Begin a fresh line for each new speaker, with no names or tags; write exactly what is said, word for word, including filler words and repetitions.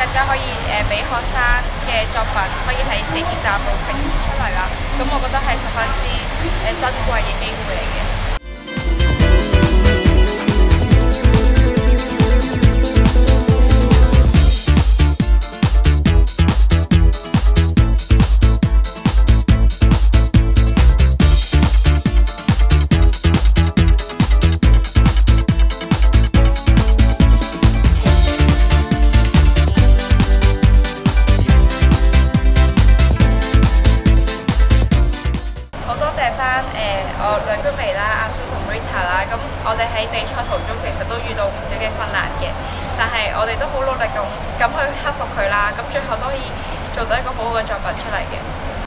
更加可以誒俾學生嘅作品可以喺地鐵站度呈現出嚟啦。咁我覺得係十分之誒珍貴嘅機會嚟嘅。我兩居微啦，阿蘇同 Rita 啦，咁我哋喺比賽途中其實都遇到唔少嘅困難嘅，但係我哋都好努力咁咁去克服佢啦，咁最後都可以做到一個好好嘅作品出嚟嘅。